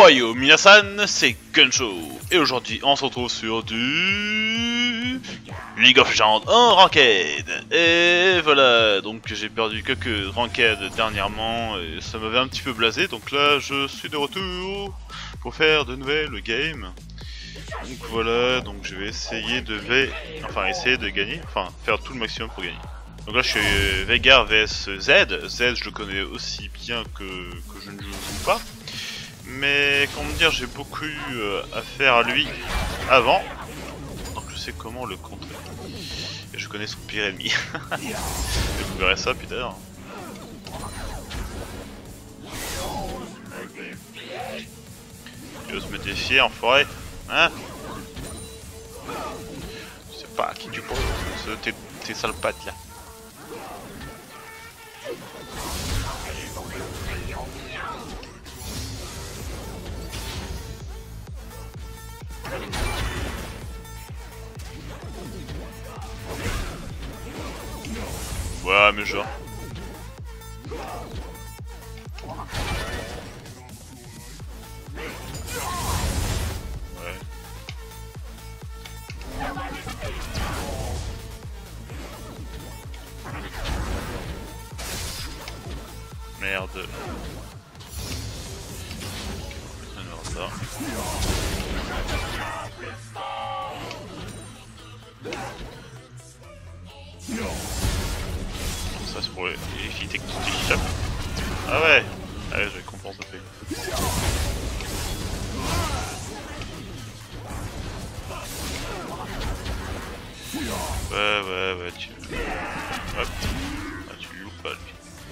Ohayo Minasan, c'est Gunshow. Et aujourd'hui, on se retrouve sur du League of Legends en Ranked. Et voilà, donc j'ai perdu quelques Ranked dernièrement et ça m'avait un petit peu blasé. Donc là, je suis de retour pour faire de nouvelles games. Donc voilà, donc je vais essayer de gagner, enfin faire tout le maximum pour gagner. Donc là je suis Veigar vs Z. Z je le connais aussi bien que je ne joue pas. Mais comment dire, j'ai beaucoup eu affaire à lui avant. Donc je sais comment le contrer. Et je connais son pire ennemi. Et vous verrez ça plus tard. Tu oses me défier en forêt, hein? Je sais pas à qui tu penses, tes sales pattes là. Ouais, mais genre. Ouais. Merde. Alors ça. Ça c'est pour les filles techniques. Ah ouais. Ah ouais, je comprends ça fait. Ouais, tu... Hop. Ah, tu le loupes pas lui.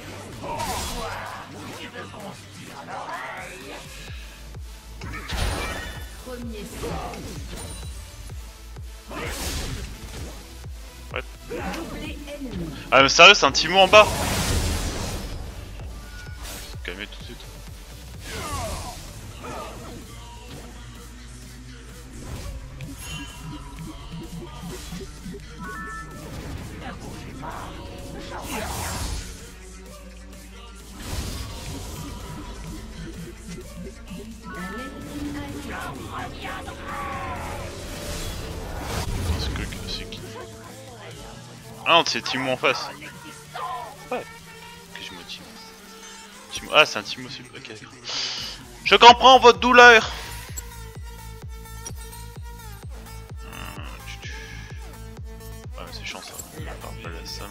Ouais. Ah mais sérieux, c'est un Timo en bas. Calmez tout de suite. C'est qui? Ah non, c'est Timo en face. Ouais. Que je me Timo. Ah, c'est un Timo aussi. Ok, d'accord. Je comprends votre douleur. Ouais, mais c'est chiant ça. Pas la salle.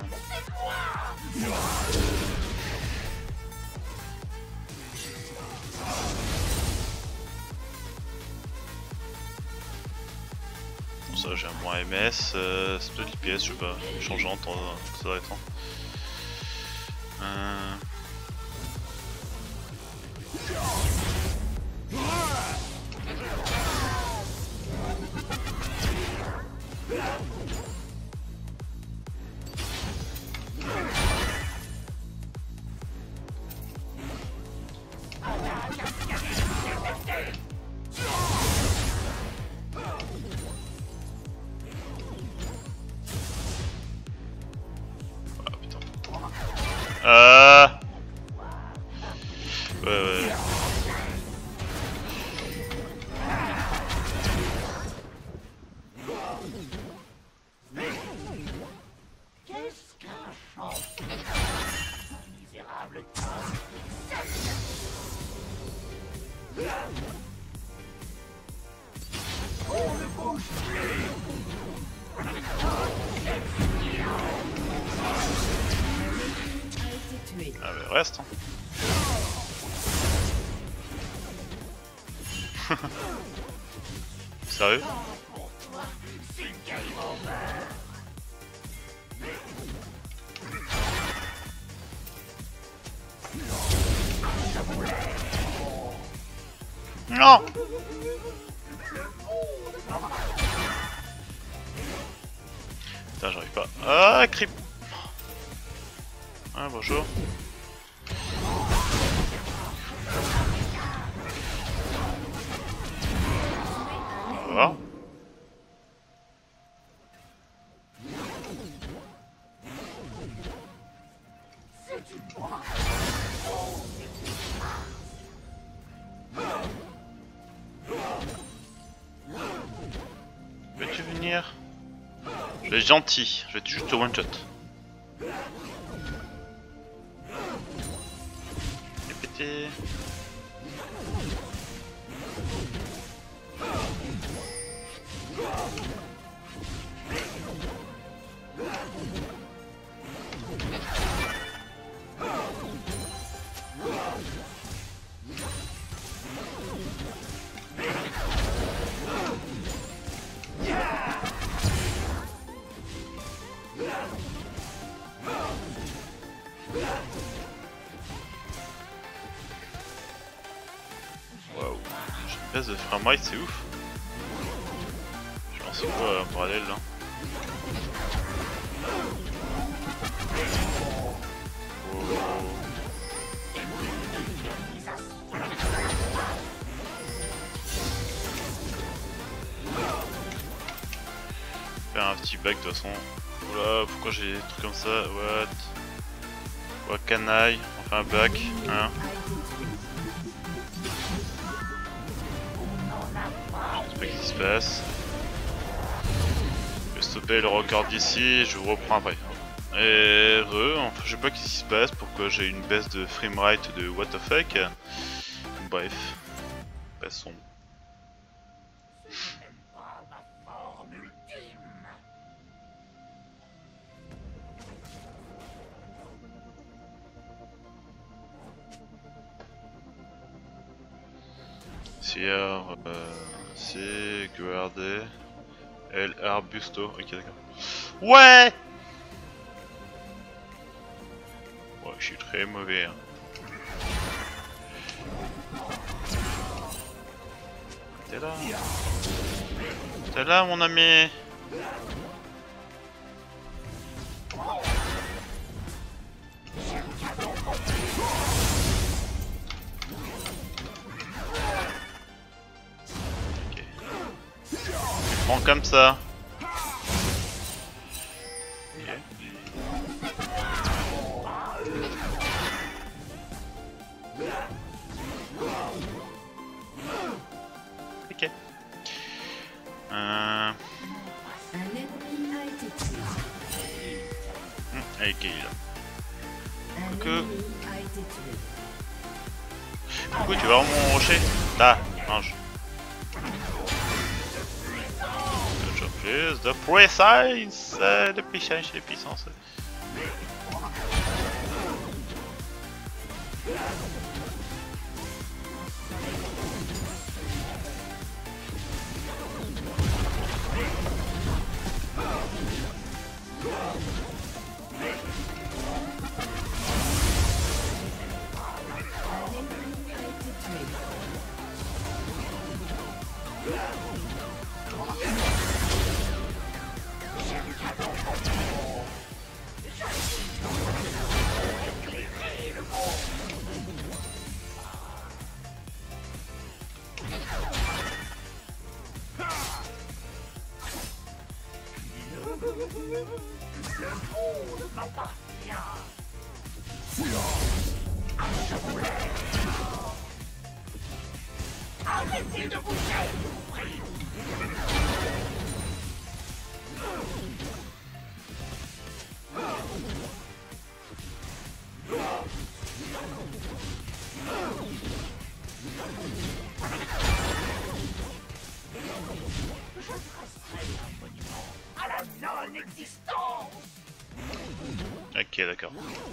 Bon, ça, j'ai un moins MS. C'est peut-être l'IPS, je sais pas. Changeant en temps. Ça doit être temps. Ouais. Ah mais reste hein. Sérieux? Non! Putain, j'arrive pas. Ah, creep! Ah, bonjour. Au revoir. vais être gentil, je vais être juste one shot. Pété. Waouh, j'ai une baisse de framerate, c'est ouf. Je pense c'est quoi en parallèle là. Faire un petit back de toute façon. Oula, pourquoi j'ai des trucs comme ça? What? Quoi, canaille? On fait un back, hein? Je sais pas ce qui se passe. Je vais stopper le record d'ici, je vous reprends après. Et enfin, je sais pas ce qui se passe, pourquoi j'ai une baisse de framerate de what the fuck. Bref, passons. C'est guardé El Arbusto, ok d'accord. Ouais. Ouais, je suis très mauvais. Hein. T'es là. T'es là mon ami. Prends comme ça. Ok. Avec qui là? Coucou, tu vas voir mon rocher? Ah, mange. Plus de puissance, de puissance. Arrêtez de bouger! À la non-existence! Ok, d'accord.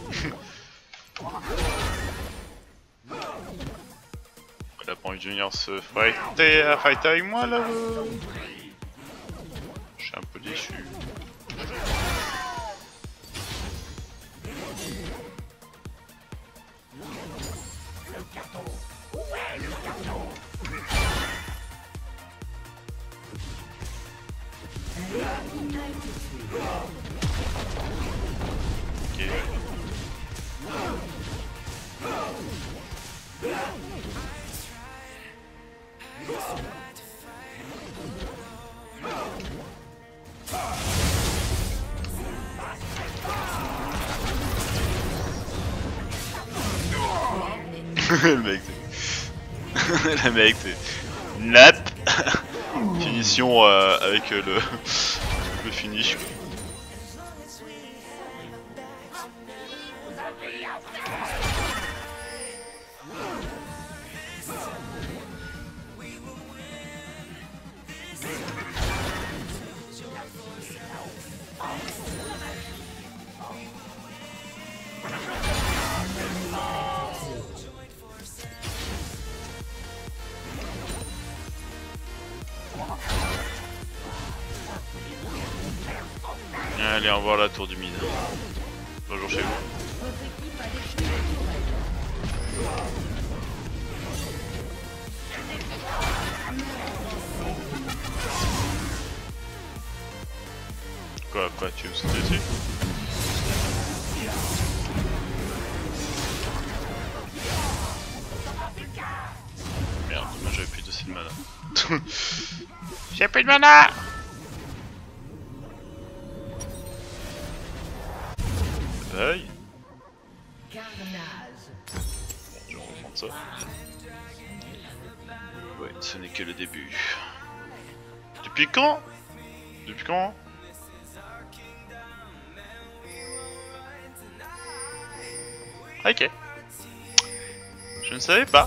Il a pas envie de venir se fighter avec moi là. Je suis un peu déçu. Le gâteau! Où est le gâteau? Ok. Le mec, le mec, c'est nap. Finition avec le finish. Allez, on va voir la tour du mine. Bonjour chez vous. Quoi, tu veux me sauter dessus? Merde, moi j'avais plus de mana. J'ai plus de mana! Aïe! Je vais reprendre ça. Ouais, ce n'est que le début. Depuis quand? Depuis quand? Ok. Je ne savais pas.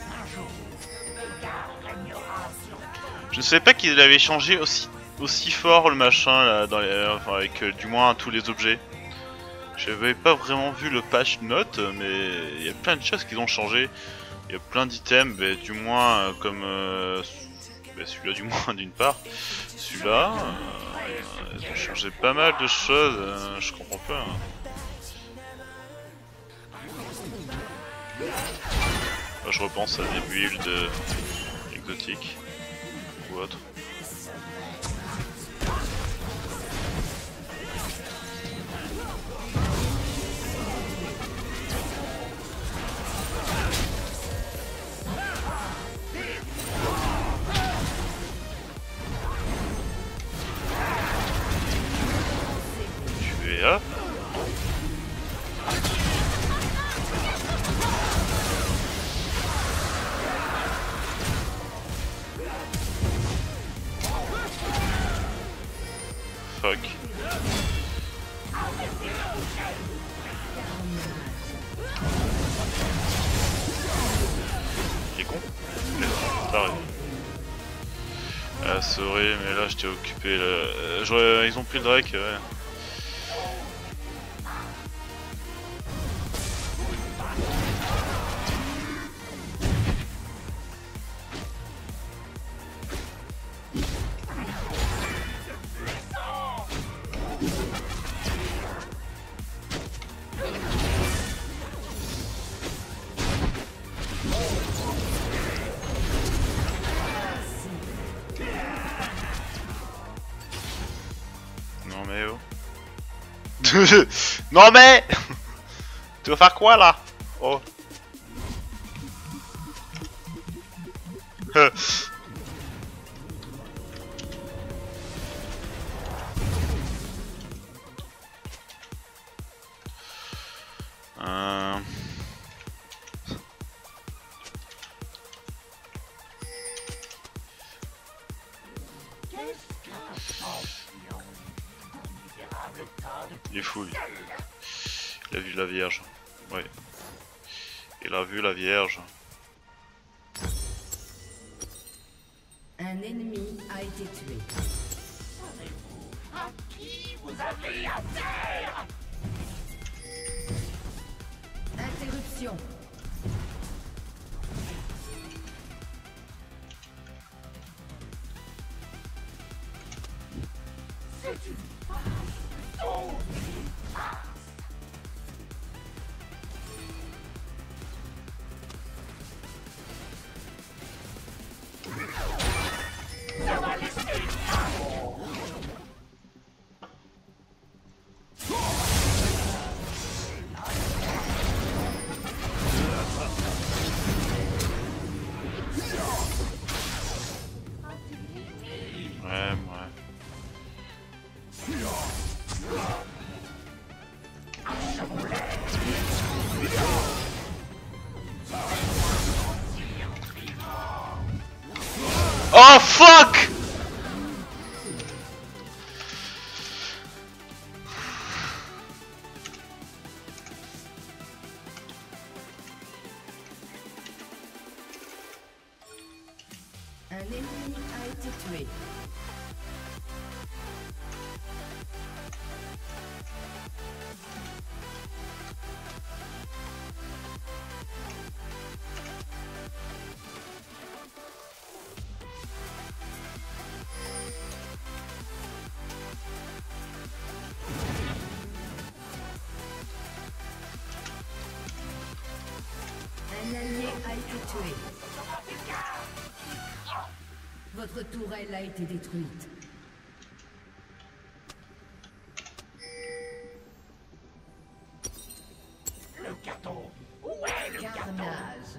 Je ne savais pas qu'il avait changé aussi fort le machin là, dans les, enfin, avec du moins tous les objets. J'avais pas vraiment vu le patch note, mais il y a plein de choses qui ont changé. Il y a plein d'items, du moins comme celui-là du moins d'une part. Celui-là, ils ont changé pas mal de choses, je comprends pas. Moi, je repense à des builds exotiques ou autres. Tu es là? Fuck. Il est con. Pareil. Ah sorry, mais là j'étais occupé là. Ils ont pris le Drake, ouais. Non mais oh. Non mais tu vas faire quoi là? Oh. Il est fou lui. Il a vu la Vierge. Ouais. Il a vu la Vierge. Un ennemi a été tué. À qui vous avez affaire? Interruption. C'est une farce. Oh, ça va laisser. Ouais, ouais. Oh fuck! Un ennemi a été tué. Un allié a été tué. Votre tourelle a été détruite. Le carton. Où est le carton? Carnage.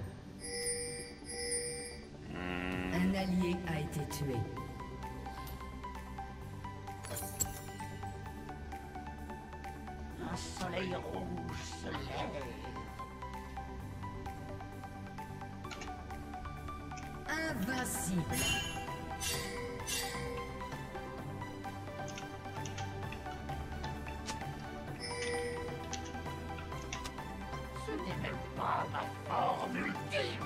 Un allié a été tué. Un soleil rouge se lève. Invincible. Ce n'est même pas ma forme ultime.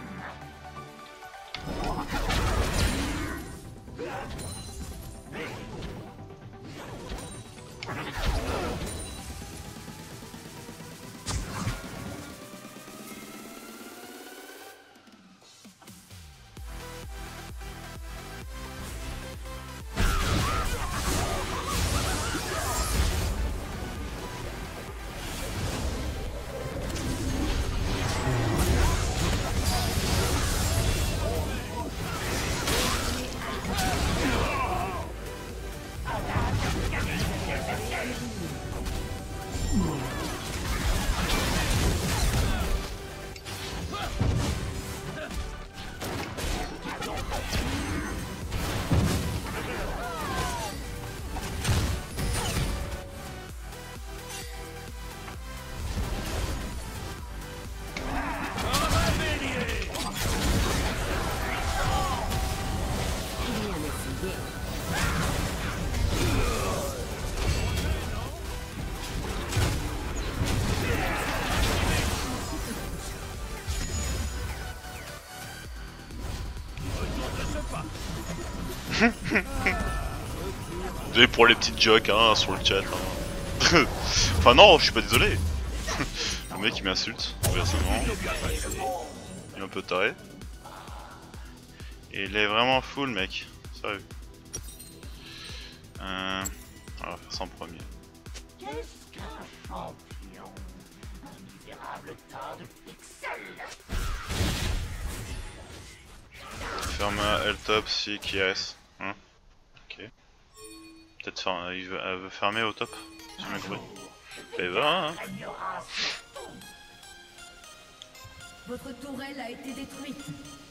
Désolé pour les petites jokes hein, sur le chat. Hein. Enfin non, je suis pas désolé. Le mec il m'insulte, personnellement. Il est un peu taré. Et il est vraiment full mec, sérieux. On va faire ça en premier. Qu'est-ce qu'un champion? Un misérable tas de pixels. Ferme L top si qui reste. Hein, ok. Peut-être elle veut fermer au top. Si j'ai bien compris. Et va hein. Votre tourelle a été détruite.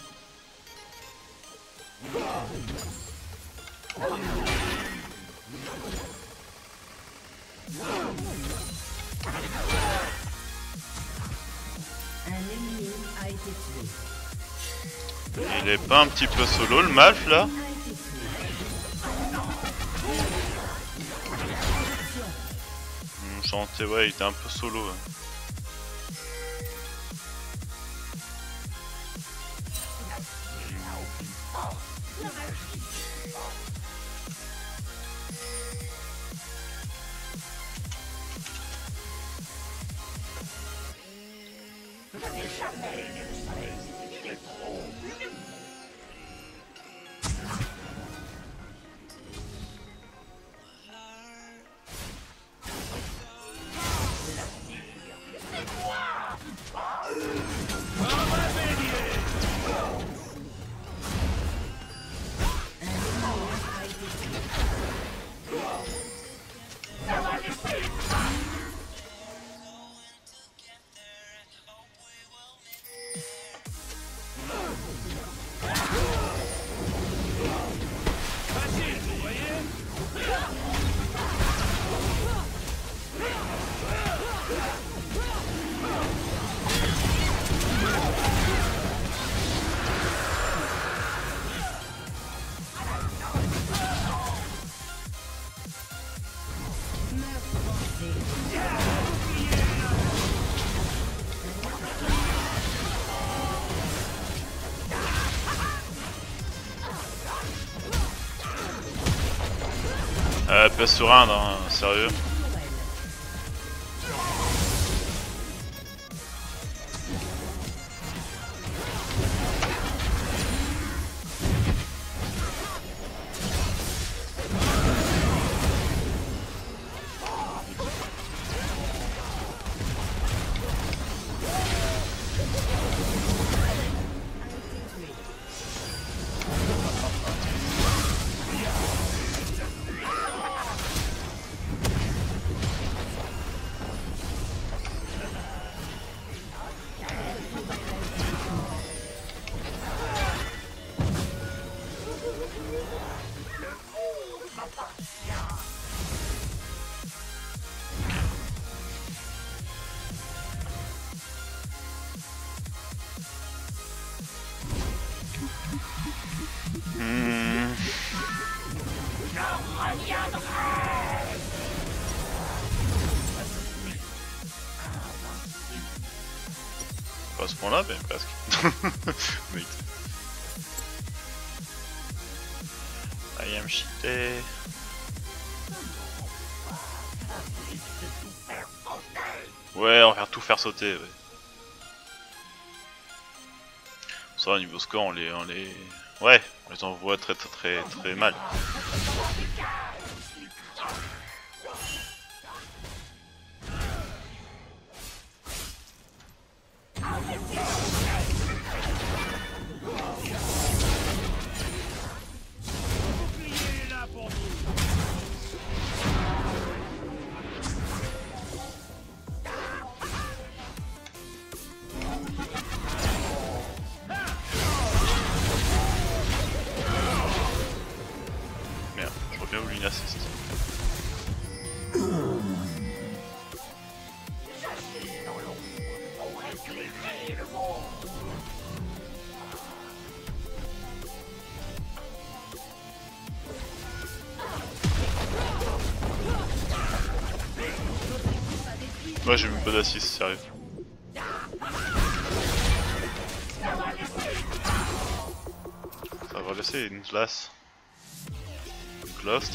Un ennemi a été tué. Il est pas un petit peu solo le Malf là? A été tué. Chanté, ouais, il était un peu solo. Ouais. Pas serein, hein, sérieux. Pas à ce point-là, mais presque. Wait. I am cheaté. Ouais, on va faire tout faire sauter. Ouais. Ça, au niveau score, on les... Ouais, on les envoie très mal. Merde, j'aurais bien voulu une assist. Ouais, j'ai même pas d'assist, sérieux. Ça va laisser une glace. Une glace.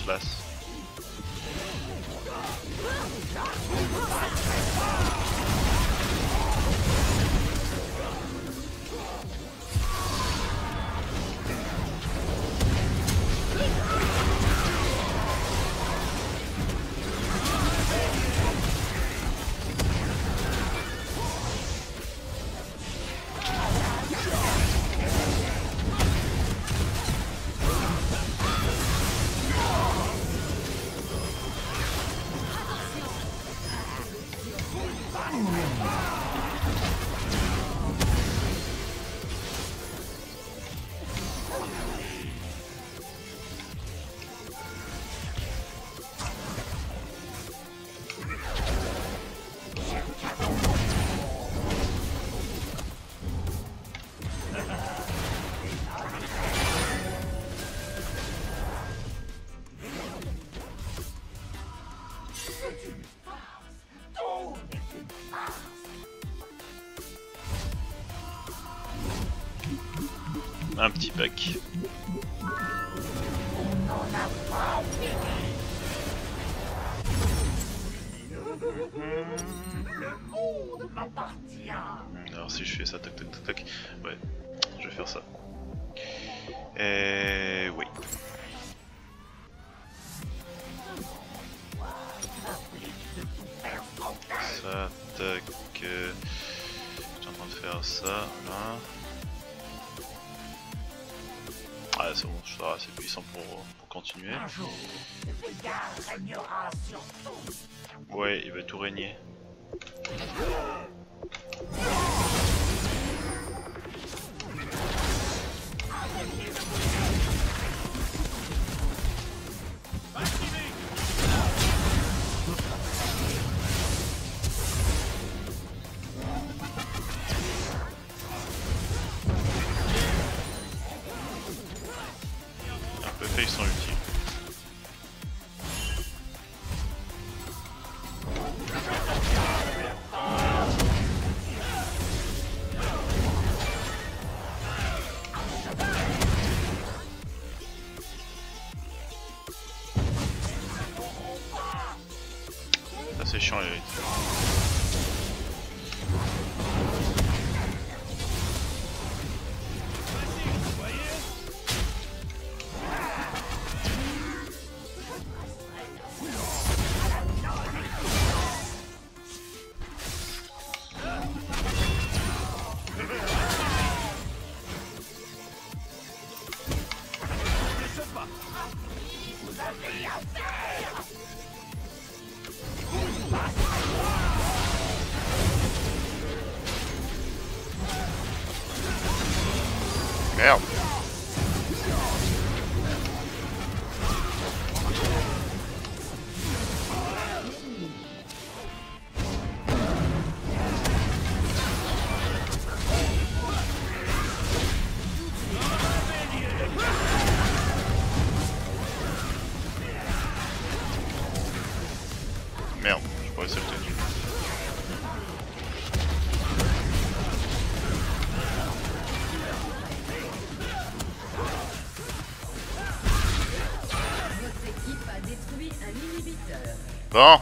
Un petit pack. Alors si je fais ça, tac, ouais, je vais faire ça. Et oui. Ça, tac. J'étais en train de faire ça, là. Ah c'est bon, je serai assez puissant pour continuer. Ouais, il va tout régner. Ils sont utiles. en vérité. Merde. Merde, je pourrais essayer de le tenir. Votre équipe a détruit un inhibiteur. Bon.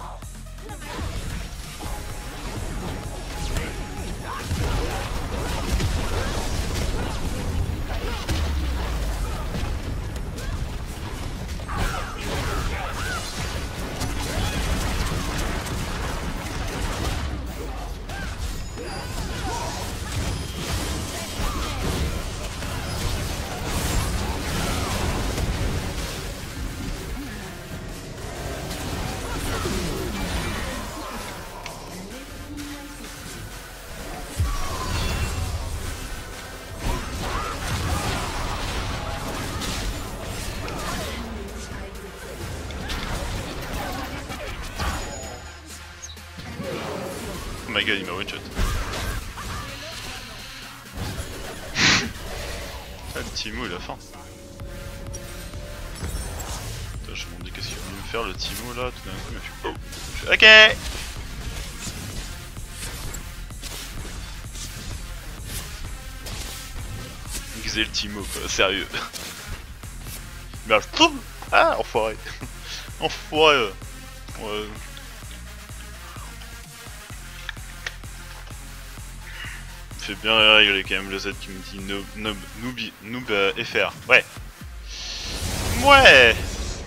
Oh my god, il m'a one shot. Ah, le Timo il a faim. Putain, je me dis qu'est-ce qu'il voulait me faire le Timo là, tout d'un coup il m'a fait oh. Je fais, ok. Guiser le Timo quoi, sérieux. Merde, ah enfoiré. Enfoiré. Ouais. Fait bien rigoler quand même le Z qui me dit noob FR. Ouais. Ouais.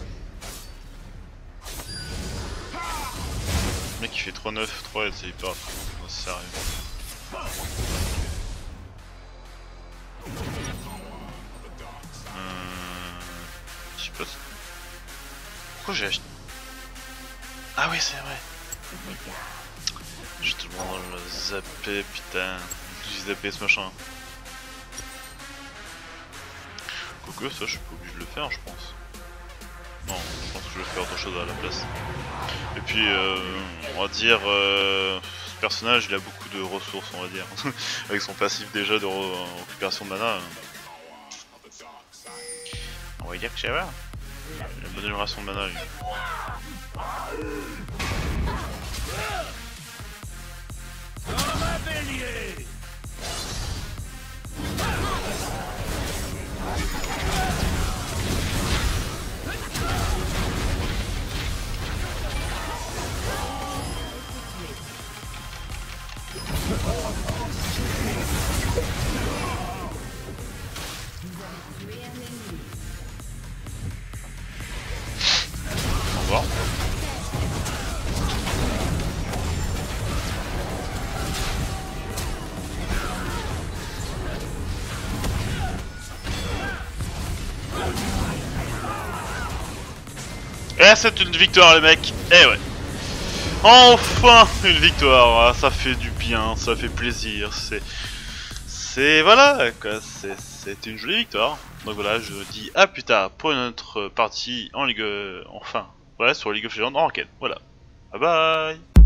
Le mec il fait 3-9, 3 c'est hyper. Non, c'est sérieux. Je sais pas. Pourquoi j'ai acheté. Ah oui c'est vrai. Je te demande de le zapper putain. J'ai zappé ce machin. Quoique ça je suis pas obligé de le faire je pense. Non, je pense que je vais faire autre chose à la place. Et puis on va dire ce personnage il a beaucoup de ressources on va dire. Avec son passif déjà de récupération de mana. On va dire que c'est vrai. Il a une bonne génération de mana lui. Au revoir. Et c'est une victoire les mecs. Eh ouais. Enfin une victoire. Ah, ça fait du bien, ça fait plaisir. C'est voilà quoi. C'est une jolie victoire. Donc voilà, je dis à plus tard pour une autre partie en Ligue, enfin, ouais, sur League of Legends en ranked. Voilà. Bye bye.